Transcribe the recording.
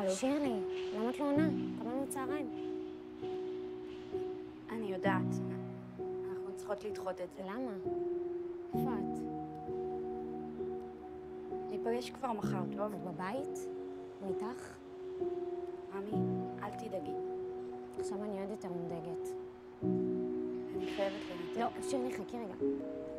שירלי, למה את לא עונה? קבלנו צהריים. אני יודעת. אנחנו צריכות לדחות את זה. למה? איפה את? ניפגש כבר מחר, טוב? את בבית? הוא איתך? עמי, אל תדאגי. עכשיו אני עוד יותר מודאגת. אני חייבת לנתק. לא, שירלי, חכי רגע.